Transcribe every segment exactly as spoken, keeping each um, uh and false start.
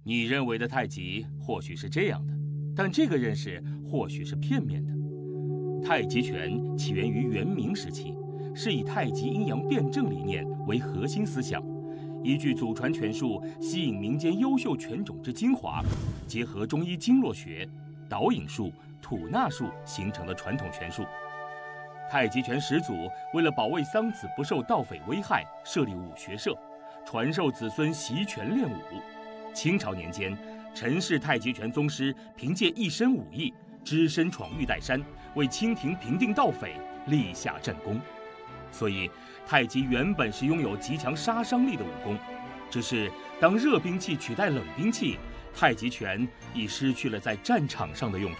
你认为的太极或许是这样的，但这个认识或许是片面的。太极拳起源于元明时期，是以太极阴阳辩证理念为核心思想，依据祖传拳术吸引民间优秀拳种之精华，结合中医经络学、导引术、吐纳术形成的传统拳术。太极拳始祖为了保卫桑梓不受盗匪危害，设立武学社，传授子孙习拳练武。清朝年间，陈氏太极拳宗师凭借一身武艺，只身闯玉带山，为清廷平定盗匪立下战功。所以，太极原本是拥有极强杀伤力的武功，只是当热兵器取代冷兵器，太极拳已失去了在战场上的用途。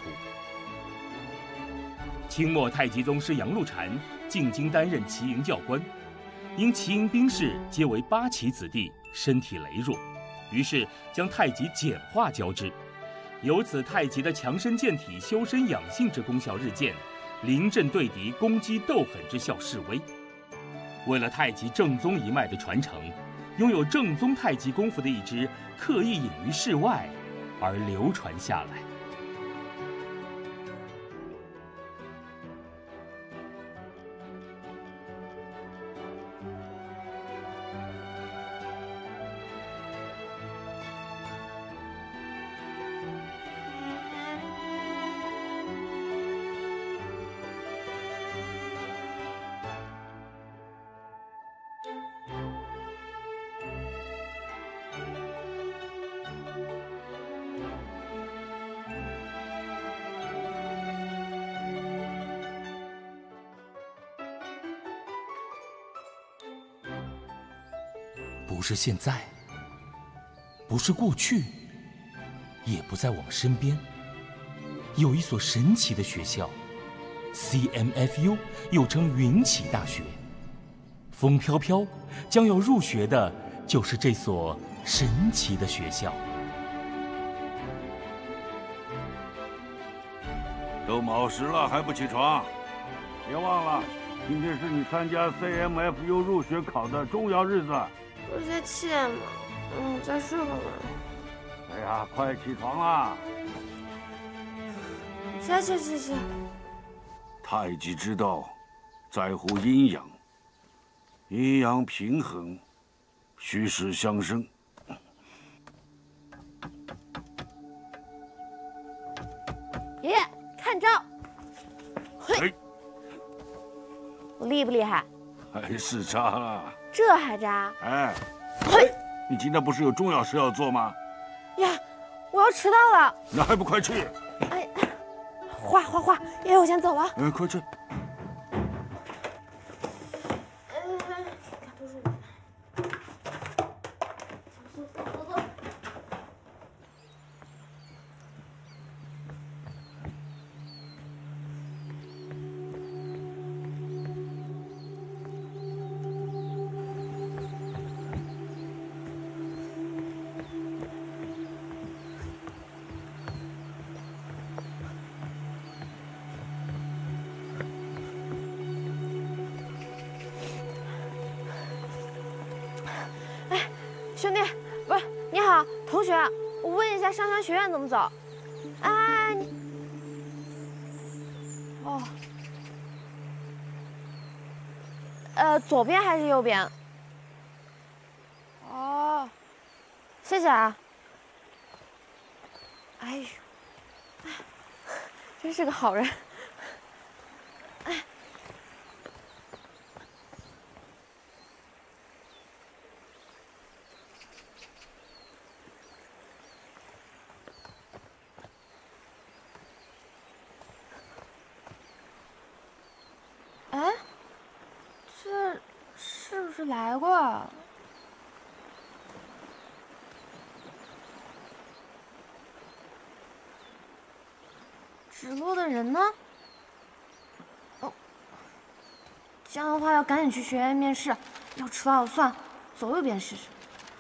清末太极宗师杨露禅进京担任旗营教官，因旗营兵士皆为八旗子弟，身体羸弱，于是将太极简化教之，由此太极的强身健体、修身养性之功效日渐，临阵对敌、攻击斗狠之效式微。为了太极正宗一脉的传承，拥有正宗太极功夫的一支刻意隐于世外，而流传下来。不是现在，不是过去，也不在我们身边，有一所神奇的学校 ，C M F U， 又称云启大学。风飘飘将要入学的就是这所神奇的学校。 都卯时了还不起床？别忘了，今天是你参加 C M F U 入学考的重要日子。 不是在七点吗？嗯，再睡会儿吧。 哎呀，快起床啦！ 起起起起！ 太极之道，在乎阴阳，阴阳平衡，虚实相生。 爷爷，看招！嘿，我厉不厉害？ 还是渣了。 这还渣？ 哎，嘿，你今天不是有重要事要做吗？ 呀，我要迟到了。 那还不快去？ 哎，画画画，爷爷，我先走了。 哎，快去。 兄弟，不是，你好，同学，我问一下上山学院怎么走？哎，你，哦，呃，左边还是右边？哦，谢谢啊。哎呦，真是个好人。哎。哎，这是不是来过啊？指路的人呢？哦，这样的话要赶紧去学院面试，要迟到了算了，走右边试试。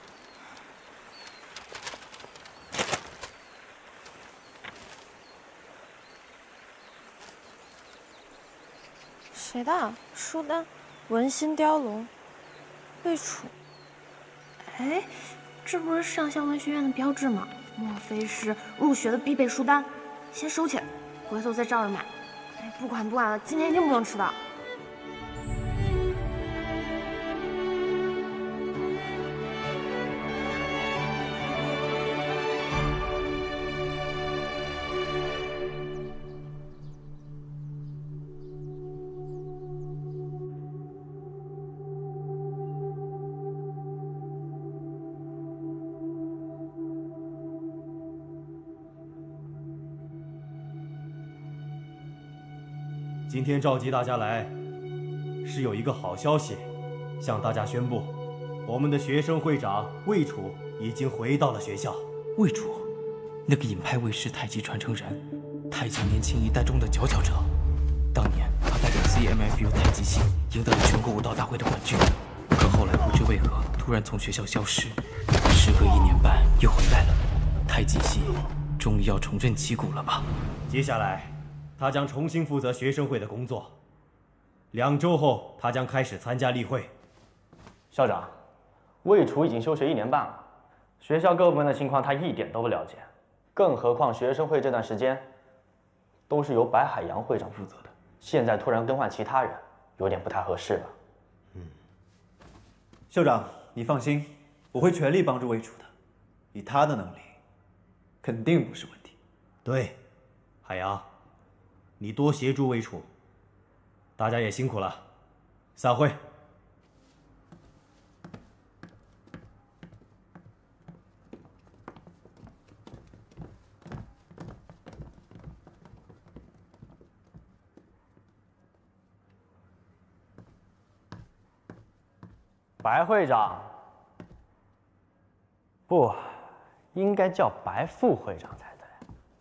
谁的？书单，文心雕龙，魏楚。哎， 这不是上校文学院的标志吗？莫非是入学的必备书单？先收起来，回头再照着买。哎，不管不管了，今天一定不能迟到。 今天召集大家来，是有一个好消息，向大家宣布，我们的学生会长魏楚已经回到了学校。 魏楚，那个隐派卫士太极传承人，太极年轻一代中的佼佼者。当年他代表 C M F U 太极系赢得了全国武道大会的冠军，可后来不知为何突然从学校消失，时隔一年半又回来了。太极系终于要重振旗鼓了吧？ 接下来，他将重新负责学生会的工作。两周后，他将开始参加例会。 校长，魏楚已经休学一年半了，学校各部门的情况他一点都不了解，更何况学生会这段时间都是由白海洋会长负责的，现在突然更换其他人，有点不太合适了。 嗯，校长，你放心，我会全力帮助魏楚的，以他的能力，肯定不是问题。 对，海洋。你多协助魏楚，大家也辛苦了，散会。 白会长，不，应该叫白副会长才对。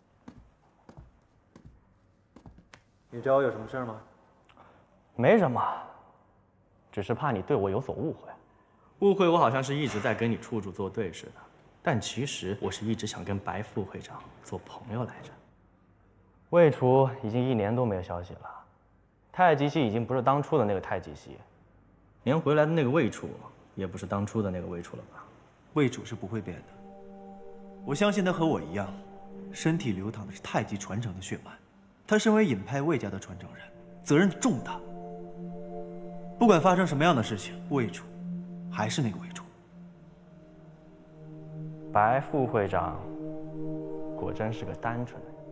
你找我有什么事吗？ 没什么，只是怕你对我有所误会。误会我好像是一直在跟你处处作对似的，但其实我是一直想跟白副会长做朋友来着。魏楚已经一年多没有消息了，太极系已经不是当初的那个太极系，连回来的那个魏楚也不是当初的那个魏楚了吧？ 魏楚是不会变的，我相信他和我一样，身体流淌的是太极传承的血脉。他身为隐派魏家的传承人，责任重大。不管发生什么样的事情，魏楚还是那个魏楚。 白副会长果真是个单纯的人。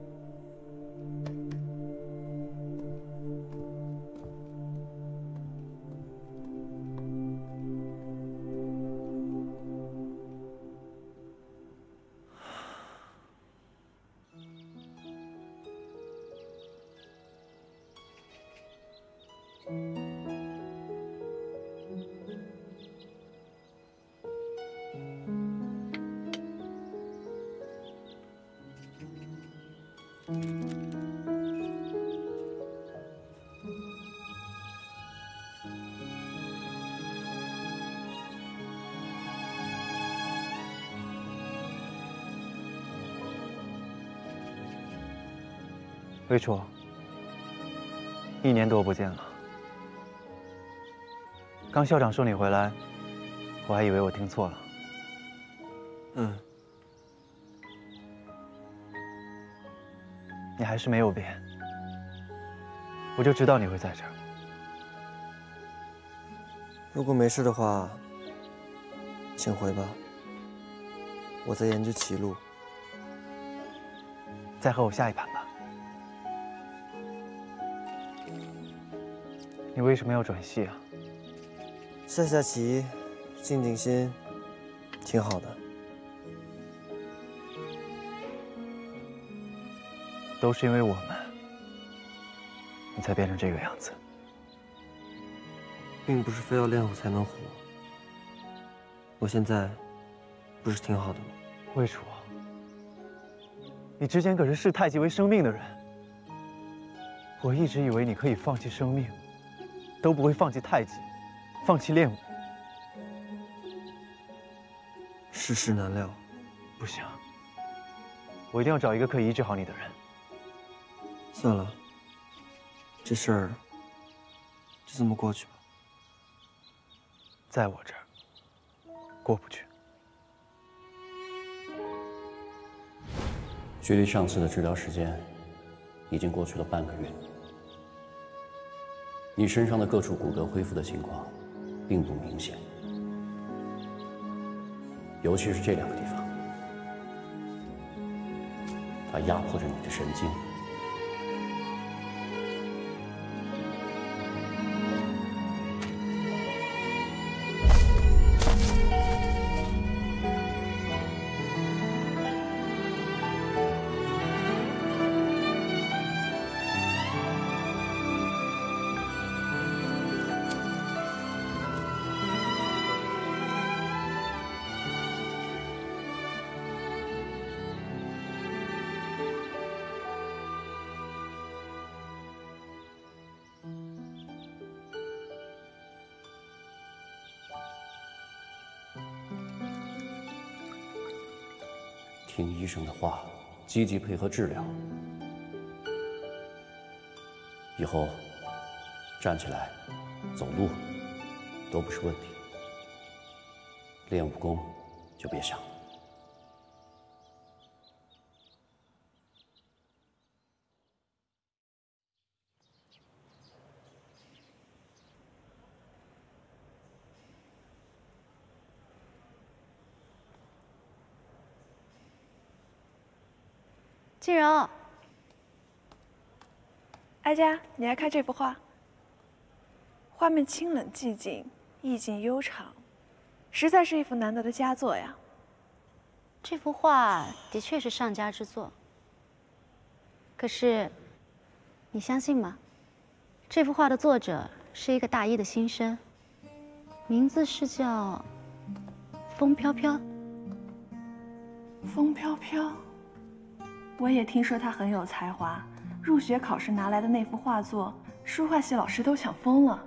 魏楚，一年多不见了。刚校长说你回来，我还以为我听错了。嗯，你还是没有变，我就知道你会在这儿。 如果没事的话，请回吧。我在研究歧路。 再和我下一盘吧。你为什么要转系啊？ 下下棋，静静心，挺好的。 都是因为我们，你才变成这个样子。 并不是非要练武才能活。我现在不是挺好的吗？ 魏楚，你之前可是视太极为生命的人。我一直以为你可以放弃生命，都不会放弃太极，放弃练武。 世事难料， 不行，我一定要找一个可以医治好你的人。 算了，这事儿就这么过去吧。 在我这儿过不去。 距离上次的治疗时间已经过去了半个月，你身上的各处骨骼恢复的情况并不明显，尤其是这两个地方，它压迫着你的神经。 听医生的话，积极配合治疗。以后站起来、走路都不是问题。练武功就别想了。 静柔，哀家，你来看这幅画。画面清冷寂静，意境悠长，实在是一幅难得的佳作呀。 这幅画的确是上佳之作，可是，你相信吗？这幅画的作者是一个大一的新生，名字是叫风飘飘。 风飘飘。 我也听说他很有才华，入学考试拿来的那幅画作，书画系老师都抢疯了。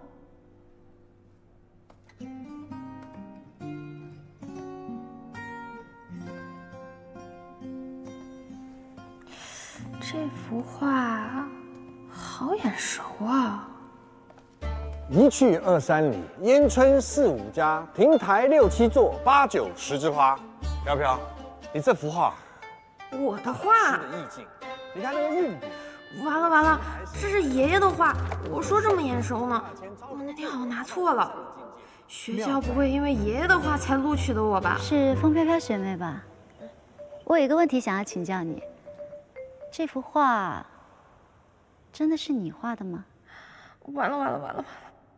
这幅画好眼熟啊！ 一去二三里，烟村四五家，亭台六七座，八九十枝花。飘飘，你这幅画。 我的画的意境，你看那个韵笔。 完了完了，这是爷爷的画，我说这么眼熟呢，我那天好像拿错了。学校不会因为爷爷的画才录取的我吧？ 是风飘飘学妹吧？我有一个问题想要请教你，这幅画真的是你画的吗？ 完了完了完了完了！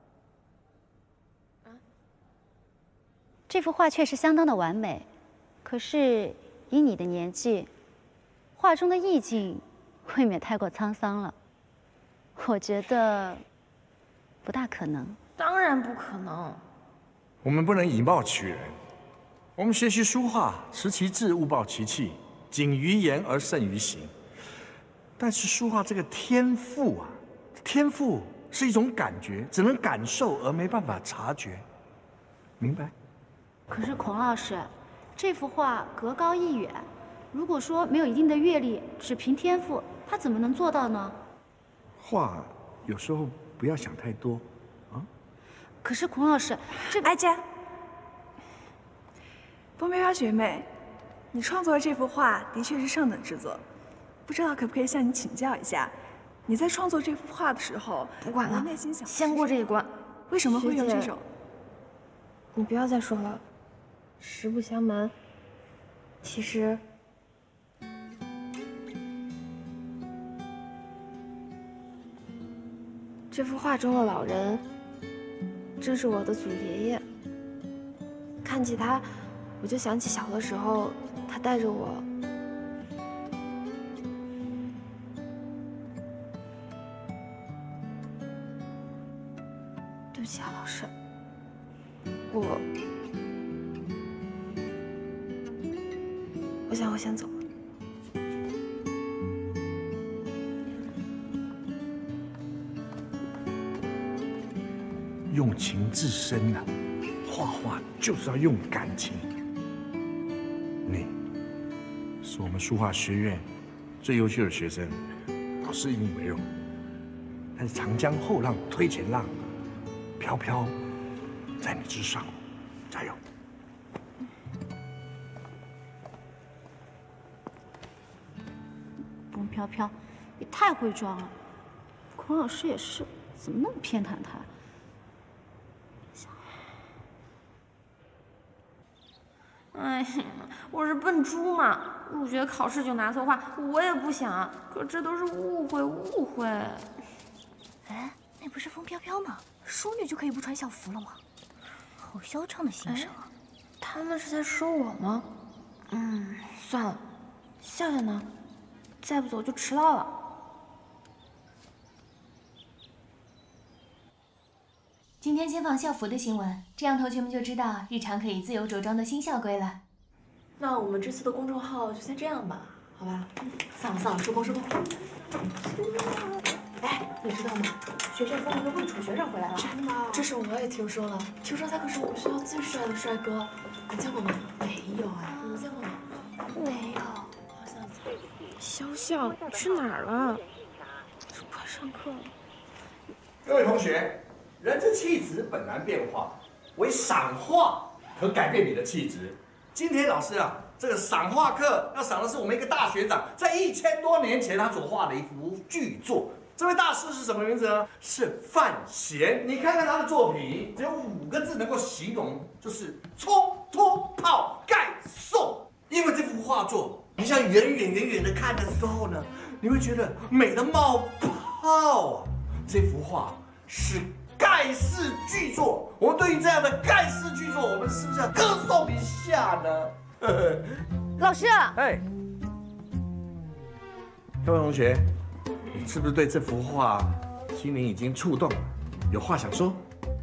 这幅画确实相当的完美，可是以你的年纪。 画中的意境未免太过沧桑了，我觉得不大可能。 当然不可能。 我们不能以貌取人。我们学习书画，持其志，勿抱其气，谨于言而慎于行。但是书画这个天赋啊，天赋是一种感觉，只能感受而没办法察觉，明白？ 可是孔老师，这幅画格高一远。 如果说没有一定的阅历，只凭天赋，他怎么能做到呢？ 画有时候不要想太多，啊。 可是孔老师，这哀家，风飘飘学妹，你创作的这幅画的确是上等之作，不知道可不可以向你请教一下，你在创作这幅画的时候， 不管了， 内心想先过这一关。 为什么会用这种？ 你不要再说了。实不相瞒，其实。 这幅画中的老人，正是我的祖爷爷。看起他，我就想起小的时候，他带着我。对不起啊，老师，我，我想我先走了。 用情至深啊，画画就是要用感情。你是我们书画学院最优秀的学生，老师以你为荣。但是长江后浪推前浪，飘飘在你之上，加油！ 飘飘，也太会装了。孔老师也是，怎么那么偏袒他？ 哎呀，我是笨猪嘛，入学考试就拿错话，我也不想。可这都是误会，误会。 哎，那不是风飘飘吗？淑女就可以不穿校服了吗？好嚣张的心声啊！ 他们是在说我吗？嗯，算了，笑笑呢？再不走就迟到了。 今天先放校服的新闻，这样同学们就知道日常可以自由着装的新校规了。 那我们这次的公众号就先这样吧，好吧？算了算了，收工收工。哎，你知道吗？学院风云的魏楚学长回来了。真的？这事我也听说了。听说他可是我们学校最帅的帅哥，你见过吗？没有哎，你见过吗？ 没有。好像小小，你去哪儿了？快上课了。 各位同学。人之气质本难变化，唯赏画可改变你的气质。今天老师啊，这个赏画课要赏的是我们一个大学长在一千多年前他所画的一幅巨作。这位大师是什么名字呢？是范闲。你看看他的作品，只有五个字能够形容，就是冲脱泡盖送。因为这幅画作，你像远远远远的看的时候呢，你会觉得美得冒泡啊。这幅画是盖世巨作，我们对于这样的盖世巨作，我们是不是要歌颂一下呢？ 老师， 哎，各位同学，你是不是对这幅画心灵已经触动，有话想说？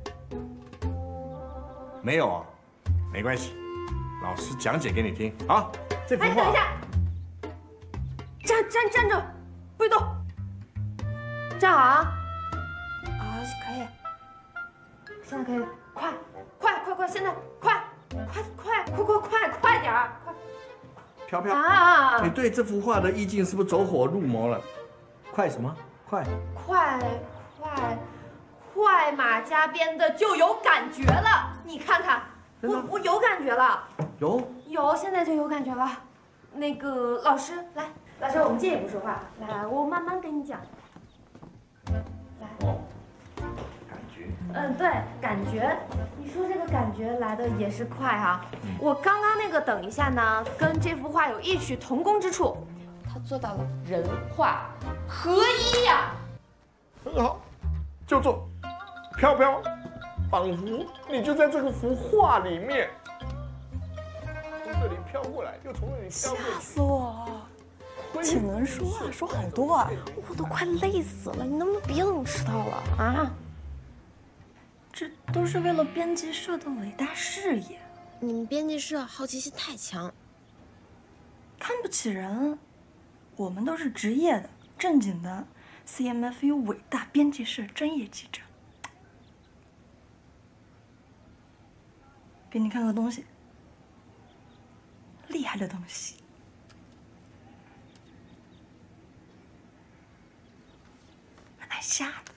没有啊，没关系，老师讲解给你听啊。这幅画， 哎，等一下，站站站着，不许动，站好啊。啊，可以。现在可以了，快，快，快，快！现在快，快，快，快，快，快，快点儿！快！ 飘飘啊！ 你对这幅画的意境是不是走火入魔了？快什么？快！ 快，快，快马加鞭的就有感觉了！你看看，我我有感觉了。 有？ 有，现在就有感觉了。那个老师，来，老师，我们借一步说话。来，我慢慢跟你讲。来。 哦。 嗯，对，感觉，你说这个感觉来的也是快啊。我刚刚那个等一下呢，跟这幅画有异曲同工之处，他做到了人画合一呀。 很好，就做，飘飘，仿佛你就在这个幅画里面，从这里飘过来，又从那里飘过去。 吓死我了！挺能说啊，说好多啊， 我都快累死了。你能不能别等迟到了啊？ 这都是为了编辑社的伟大事业。 你们编辑社好奇心太强， 看不起人。我们都是职业的、正经的 C M F U 伟大编辑社专业记者。给你看个东西，厉害的东西。买虾的。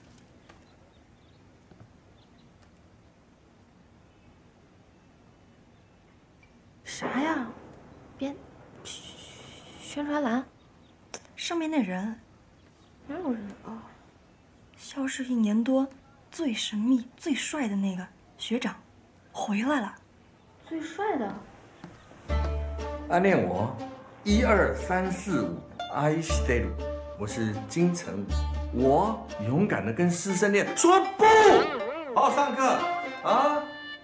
啥呀？编宣传栏上面那人哪有人啊？ 消失一年多，最神秘、最帅的那个学长回来了。 最帅的？ 暗恋我，一二三四五 ，I stay。我是金城武，我勇敢的跟师生恋说不，好好上课啊。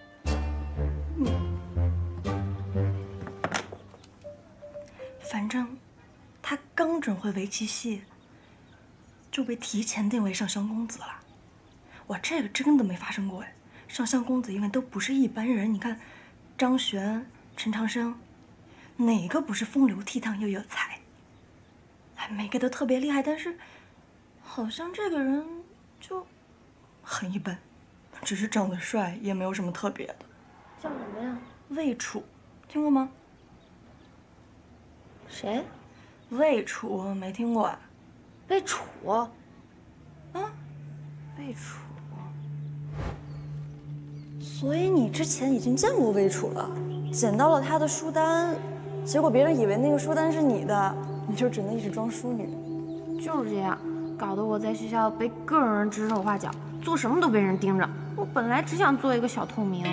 反正他刚转会围棋系，就被提前定为上香公子了。哇，这个真的没发生过哎！上香公子因为都不是一般人，你看，张悬、陈长生，哪个不是风流倜傥又有才？哎，每个都特别厉害，但是好像这个人就很一般，只是长得帅，也没有什么特别的。 叫什么呀？ 魏楚，听过吗？ 谁？ 魏楚没听过啊？ 魏楚？ 啊？ 魏楚。 所以你之前已经见过魏楚了，捡到了他的书单，结果别人以为那个书单是你的，你就只能一直装淑女。 就是这样，搞得我在学校被各种人指手画脚，做什么都被人盯着。我本来只想做一个小透明。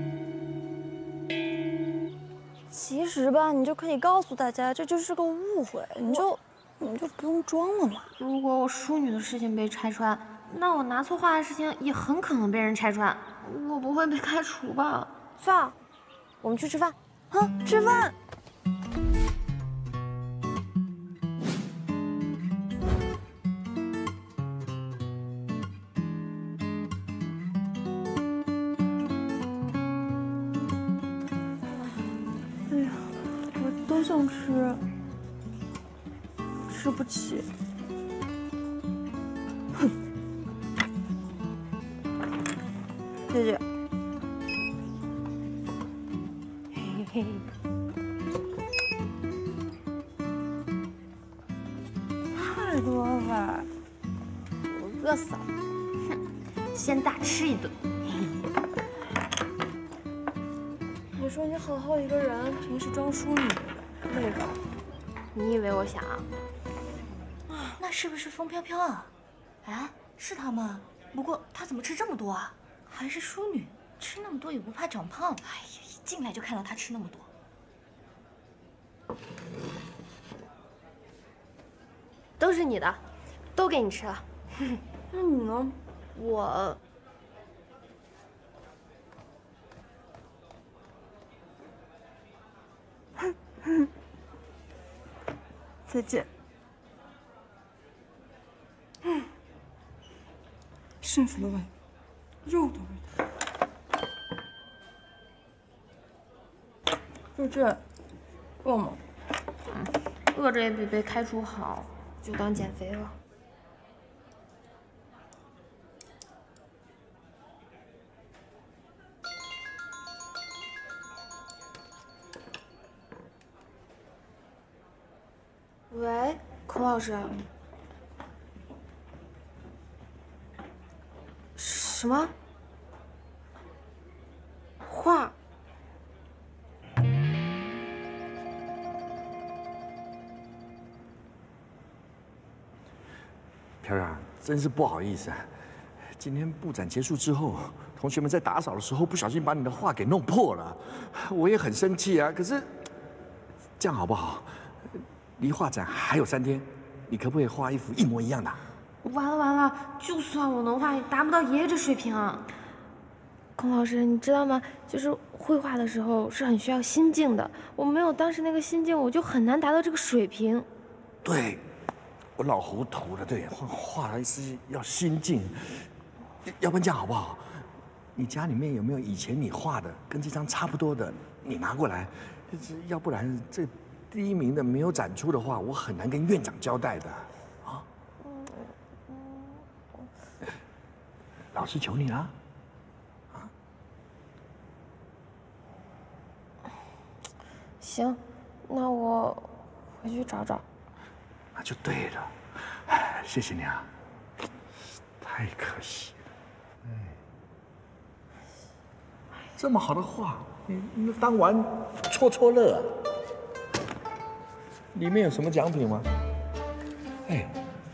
其实吧，你就可以告诉大家，这就是个误会，你就你就不用装了嘛。 如果我淑女的事情被拆穿，那我拿错话的事情也很可能被人拆穿，我不会被开除吧？ 算了，我们去吃饭。啊，吃饭。哎呀，我都想吃，吃不起。哼，谢谢。嘿嘿。太多了，我饿死了。 哼，先大吃一顿。 你说你好好一个人，平时装淑女，累着。 你以为我想？ 那是不是风飘飘啊？哎，是她吗？不过她怎么吃这么多啊？还是淑女，吃那么多也不怕长胖。哎呀，一进来就看到她吃那么多。 都是你的，都给你吃了。 那你呢？ 我。 再见。嗯，幸福的味道，肉的味道。就这，够吗？ 嗯，饿着也比被开除好，就当减肥了。喂，孔老师。什么？画？ 飘飘，真是不好意思啊！今天布展结束之后，同学们在打扫的时候不小心把你的画给弄破了，我也很生气啊。可是这样好不好？离画展还有三天，你可不可以画一幅一模一样的？ 完了完了！就算我能画，也达不到爷爷这水平啊。孔老师，你知道吗？就是绘画的时候是很需要心境的，我没有当时那个心境，我就很难达到这个水平。 对，我老糊涂了。对，画画是要心境，要不然这样好不好？你家里面有没有以前你画的跟这张差不多的？你拿过来，要不然这。第一名的没有展出的话，我很难跟院长交代的，啊！老师求你了，啊！ 行，那我回去找找。 那就对了，哎，谢谢你啊，太可惜了，哎，这么好的画，你你当玩戳戳乐啊？里面有什么奖品吗？哎，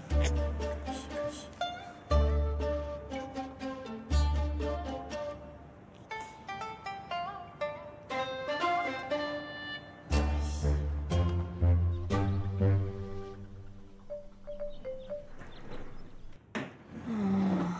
嗯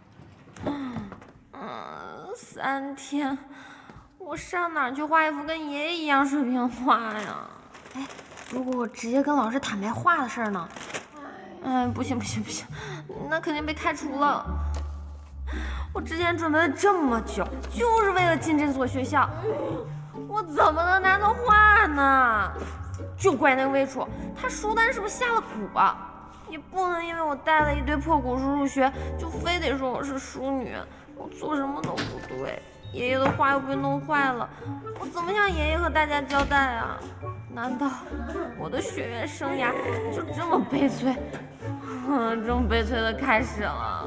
嗯，三天，我上哪儿去画一幅跟爷爷一样水平的画呀？哎。如果我直接跟老师坦白画的事儿呢？哎，不行不行不行，那肯定被开除了。我之前准备了这么久，就是为了进这所学校，我怎么能拿到画呢？就怪那个魏楚，他书单是不是下了蛊啊？也不能因为我带了一堆破古书入学，就非得说我是淑女，我做什么都不对。爷爷的画又被弄坏了，我怎么向爷爷和大家交代啊？难道我的学院生涯就这么悲催，这么悲催的开始了？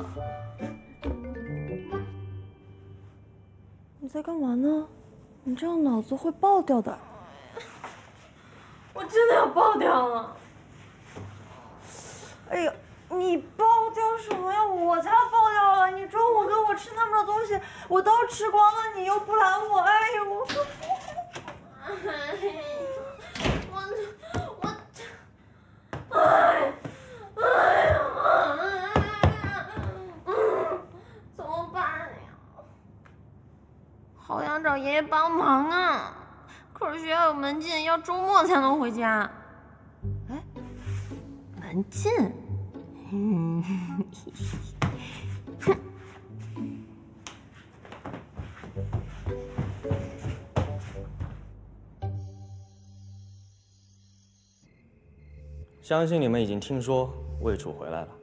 你在干嘛呢？你这样脑子会爆掉的。 我真的要爆掉了！ 哎呦，你爆掉什么呀？我才爆掉了！你中午给我吃那么多东西，我都吃光了，你又不拦我，哎呦我。我我，哎哎呀，嗯，怎么办呀？好想找爷爷帮忙啊！可是学校有门禁，要周末才能回家。哎，门禁？嗯，哼。 相信你们已经听说魏楚回来了。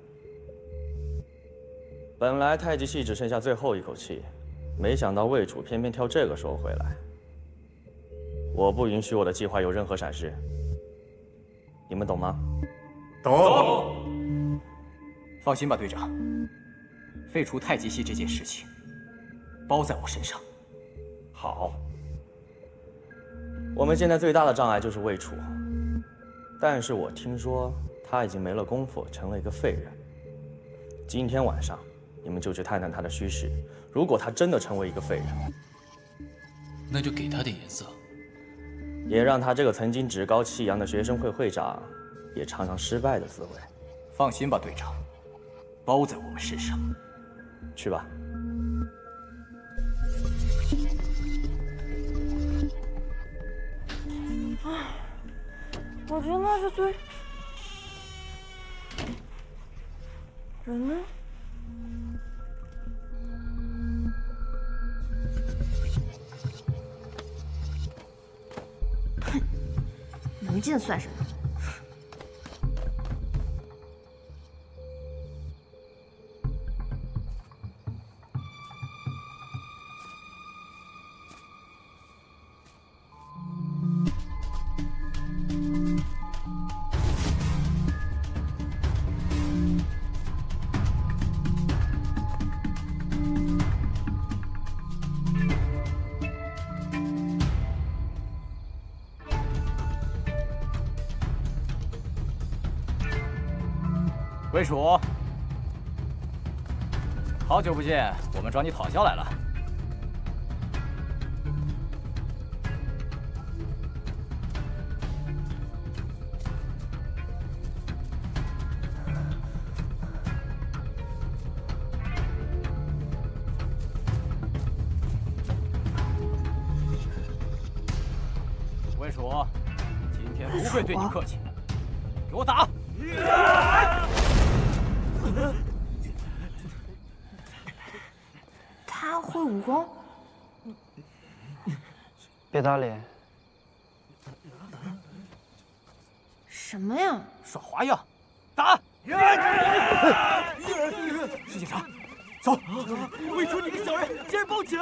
本来太极系只剩下最后一口气，没想到魏楚偏偏挑这个时候回来。我不允许我的计划有任何闪失，你们懂吗？ 懂。放心吧，队长。废除太极系这件事情，包在我身上。 好。我们现在最大的障碍就是魏楚。但是我听说他已经没了功夫，成了一个废人。今天晚上，你们就去探探他的虚实。如果他真的成为一个废人， 那就给他点颜色， 也让他这个曾经趾高气扬的学生会会长，也尝尝失败的滋味。 放心吧，队长，包在我们身上。 去吧。 我真的是最……人呢？哼，门禁算什么？ 魏楚，好久不见，我们找你讨教来了。魏楚，今天不会对你客气，给我打！ 他会武功？ 别打脸！ 什么呀？ 耍花样！打！是警察，走！ 魏楚，你个小人，竟然报警！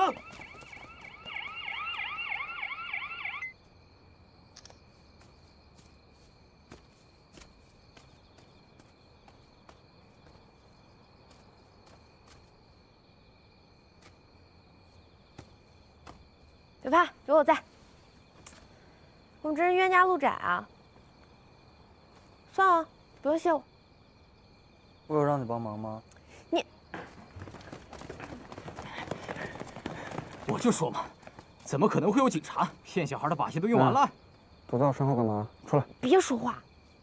别怕，有我在。我们这是冤家路窄啊。算了，不用谢我。 我有让你帮忙吗？ 你， 我就说嘛，怎么可能会有警察？骗小孩的把戏都用完了。 躲在我身后干嘛？出来！ 别说话。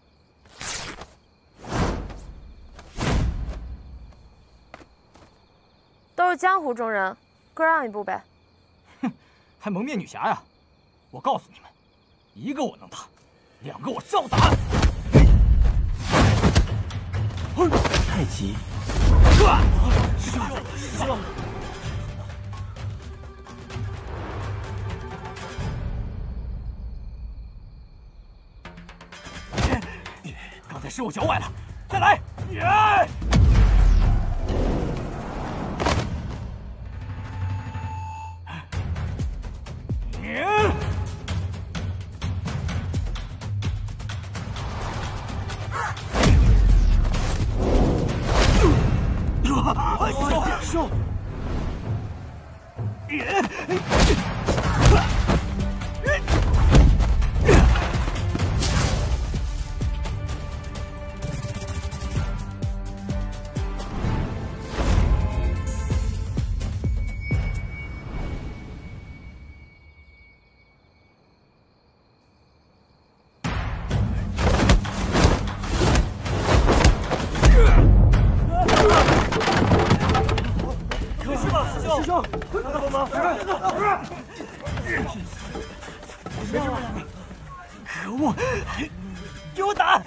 都是江湖中人，各让一步呗。 还蒙面女侠呀！我告诉你们，一个我能打，两个我照打。 太极， 刚才是我脚崴了，再来！ 收！ 没事吧？ 可恶！给我打！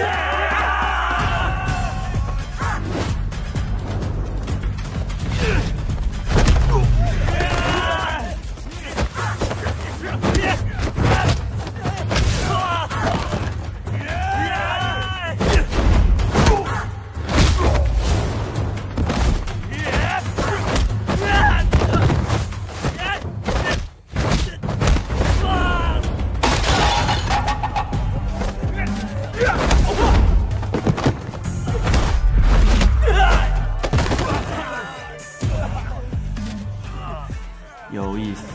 有意思。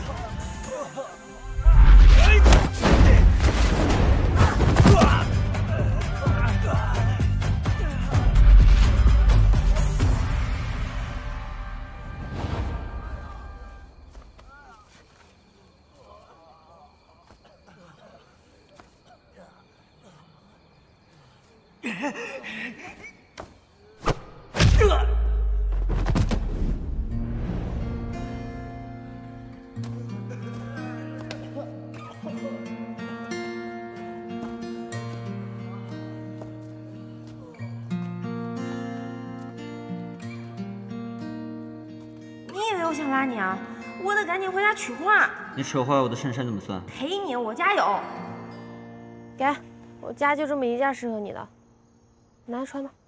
我想拉你啊！我得赶紧回家取画。 你扯坏我的衬衫怎么算？ 赔你，我家有。给，我家就这么一件适合你的，拿来穿吧。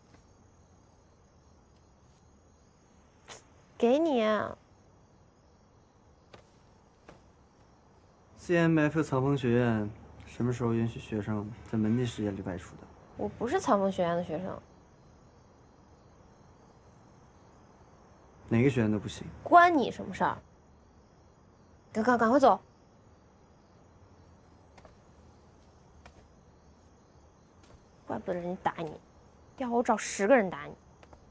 给你。 C M F 草峰学院什么时候允许学生在门禁时间里外出的？ 我不是草峰学院的学生。 哪个学院都不行， 关你什么事儿？赶赶赶快走！怪不得人家打你，要我找十个人打你。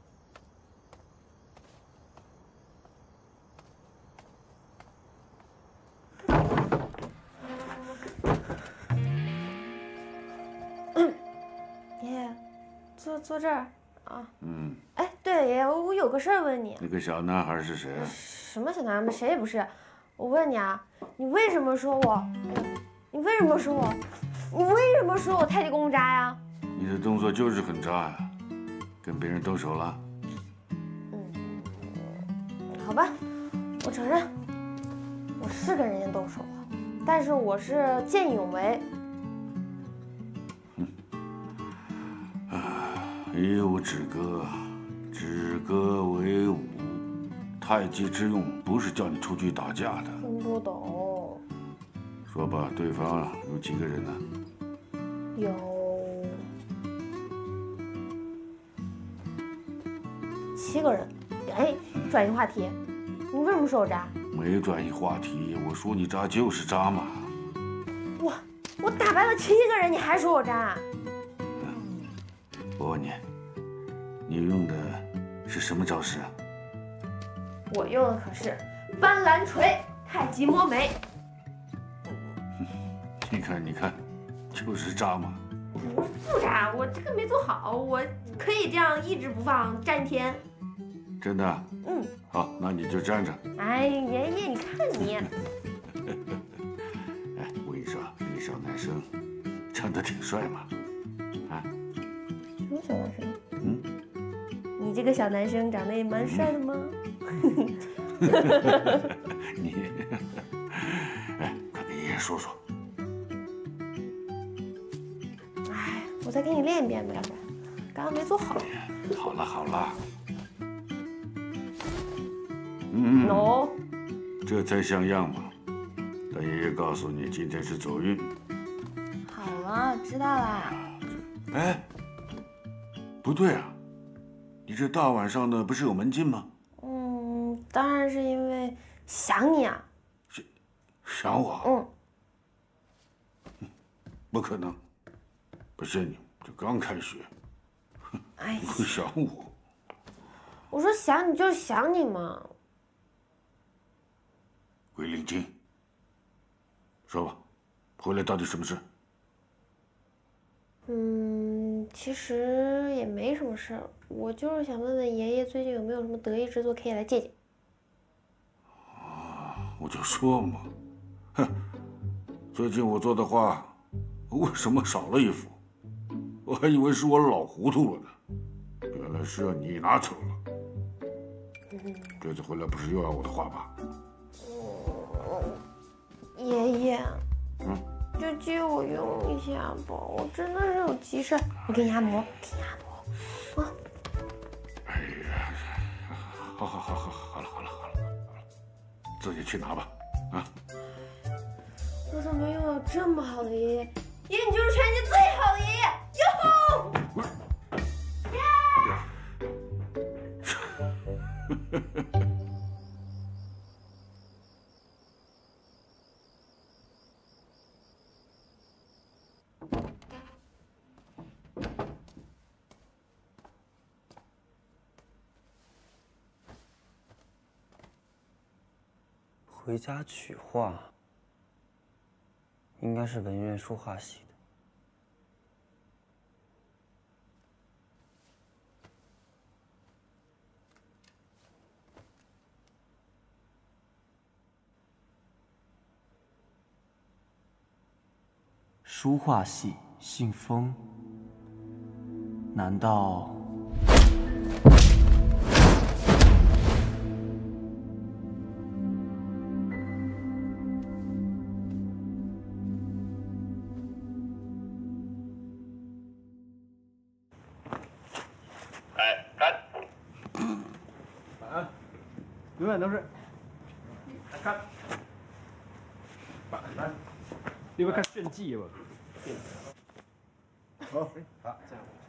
爷爷，坐坐这儿啊。嗯。哎，对了，爷爷，我有个事儿问你。 那个小男孩是谁啊？ 什么小男孩？谁也不是。我问你啊，你为什么说我？你为什么说我？你为什么说我太极功渣呀？ 你的动作就是很渣呀，跟别人动手了。 嗯，好吧，我承认，我是跟人家动手了，但是我是见义勇为。 啊，以武止戈，止戈为武。太极之用不是叫你出去打架的。 听不懂。 说吧，对方有几个人呢？ 有七个人。哎，转移话题，你为什么说我渣？ 没转移话题，我说你渣就是渣嘛。 我我打败了七个人，你还说我渣？ 嗯，我问你，你用的是什么招式啊？ 我用的可是斑斓锤、太极摸眉。 你看，你看，就是渣嘛。 不是不渣，我这个没做好，我可以这样一直不放站一天。 真的？ 嗯。 好，那你就站着。 哎，爷爷，你看你。 哎，我跟你说，那个小男生长得挺帅嘛。啊？ 什么小男生？ 嗯。 你这个小男生长得也蛮帅的吗？ 你，哎，快给爷爷说说。 哎，我再给你练一遍吧，要不然刚刚没做好。 好了好了。嗯。 喏。 这才像样嘛。但爷爷告诉你，今天是走运。 好了，知道啦。 哎，不对啊，你这大晚上的不是有门禁吗？ 嗯，当然是因为想你啊。 想想我？嗯。不可能，不信你，这刚开学， 哎， 不会想我。 我说想你就是想你嘛。 鬼灵精，说吧，回来到底什么事？ 嗯，其实也没什么事儿，我就是想问问爷爷最近有没有什么得意之作可以来借借。 啊，我就说嘛，哼， 最近我做的画，为什么少了一幅？我还以为是我老糊涂了呢，原来是让你拿走了。这次回来不是又要我的画吧？ 爷爷， 嗯， 就借我用一下吧，我真的是有急事，我给你按摩，给你按摩。啊！ 哎呀，好好好好好了好了好了，自己去拿吧，啊！ 我怎么拥有这么好的爷爷？爷爷，你就是全世界最好的爷爷！哟吼！ 回家取画，应该是文院书画系的。 书画系，姓封，难道？ 永远都是看，来，你会看炫技吗？好，好，这样。